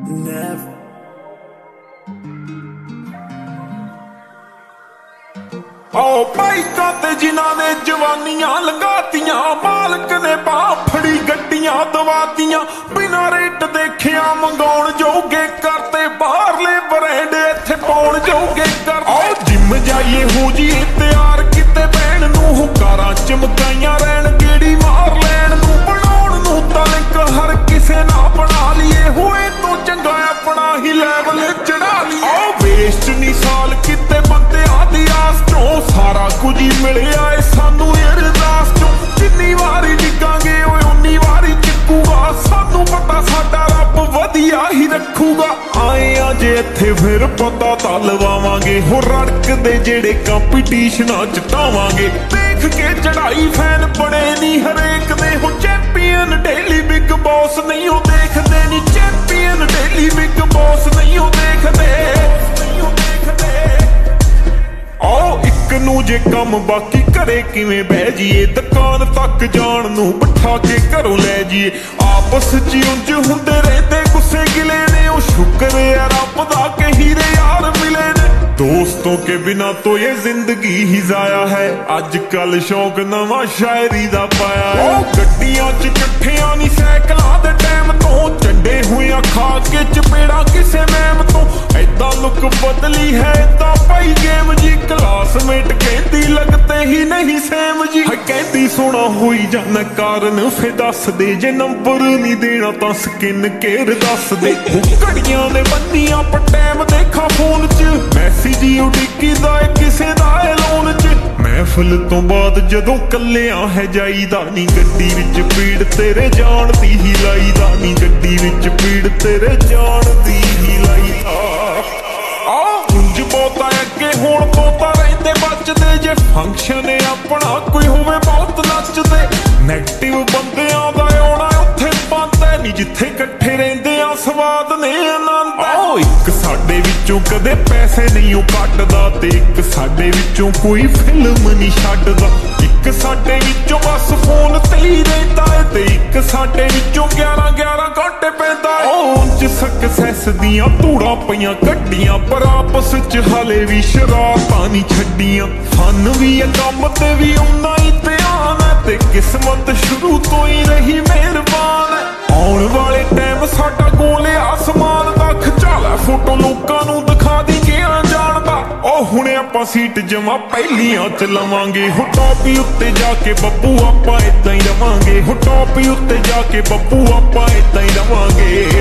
never. ओ बाइकां ते जिन्हां ने जवानियां लगातियां, मालक ने बाह फड़ी गड्डियां दवातियां, बिना रेट देखिया मंगाउण जोगे करते, बाहरले ब्रांड इत्थे पाउण जोगे कर। आओ जिम जाइए हो जी तैयार किते बैण नूं, हुकारां चमकाइयां रहण गेड़ी मार लैण नूं, बनाउण नूं तां लिंक हर किसे ना बना लीए, होए तो चंगा अपना ही लैवल चढ़ा लीए। आओ वेस्ट नी साल किते बंदे आदी आस चों, सारा कुछ ही मिलिया है सानू अरदास चों, जिन्नी वारी डिगांगे ओए उन्नी वारी चिक्कूगा, सानू पता साडा रब वधिया ही रखूगा। आए अजे इत्थे फिर पता तां लवावांगे, हो रड़कदे जेड़े कंपीटीशनां च टावांगे, देख के चढ़ाई फैन बड़े नी हरेक दे, हो चैंपीयन डेली बिग बॉस नहीं हो देखदे नी, चैंपीयन डेली बिग बॉस नहीं हो देखदे। आओ एक नू जे कम बाकी घरे किवें बह जीए, दुकान तक जाण नू बिठा के घरों लै जीए, आपस च उंज हुंदे रहिंदे गुस्से गिले ने, ओ शुक्र है रब दा के हीरे यार मिले ने। दोस्तों के बिना तो ये जिंदगी ही जाया है, अजकल शौक नवा शायरी दा पाया है। गड्डियां च कट्ठियां नी सैकलां दे टाइम तो, चंडे हुए खा के चपेड़ा किसे मैम तो, ऐदा लुक बदली है ऐदा भाई गेम जी, क्लासमेट कहती लगते ही नहीं सेम जी, कहती सोना होई जाना कारण फिर दस दे, जे नंबर नहीं देना तां स्किन केयर दस दे। घड़ियां ने बन्नियां पर टाइम देखा फोन च, मैसेज ही उडिकी दा किसे दा लोन च, महफिल तो बाद जदों कल्लियां है जाईदा नी, गड्डी विच पीड़ तेरे जान दी ही लाईदा नी, गड्डी विच पीड़ तेरे जान दी ही लाईदा। उंज बहुता अगे होण तो तां रहिंदे बचदे, जे फंक्शन अपना कोई होवे बहुत नचदे, नैगेटिव बंदियां दा आउणा उत्थे बंद है नी, जिथे इकट्ठे रहिंदे आ स्वाद ने आनंद। आओ एक साडे विचों कदे पैसे नहीं ओ कटदा, ते एक साडे विचों कोई फिल्म नहीं छड्डदा, एक साडे विचों बस फोन ते ही रहिंदा है, ते एक साडे विचों 11-11 घंटे पैंदा है। उंज सक्सैस दियां धूड़ां पईयां कड्डियां, पर आपस च हले भी शरारतां नहीं छड्डियां, फन भी है कम ते भी उन्ना ही ध्यान है, ते किस्मत शुरू तो ही रही मेहरबान है। आउण वाले टाइम साडा गोल आसमान दा, खचाला फोटो लोकां नूं दिखा दी किहां जाणदा, ओ हुणे आपां सीट जमा पहलियां च लवांगे, हो टॉपी उत्ते जाके बब्बू आपां इदां ही रवांगे, हो टॉपी उत्ते जाके बब्बू आपां इदां ही रवांगे।